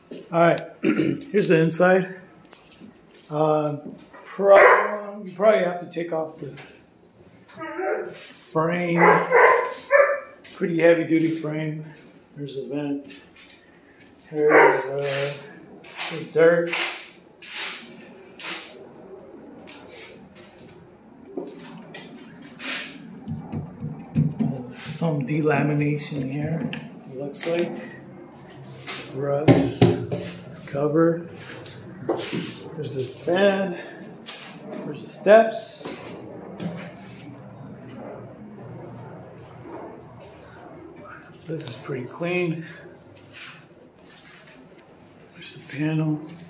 Alright, here's the inside. You probably have to take off this frame. Pretty heavy duty frame. There's a vent. Here's the dirt. There's some delamination here, it looks like. Rust, cover. There's this fan. There's the steps. This is pretty clean. There's the panel.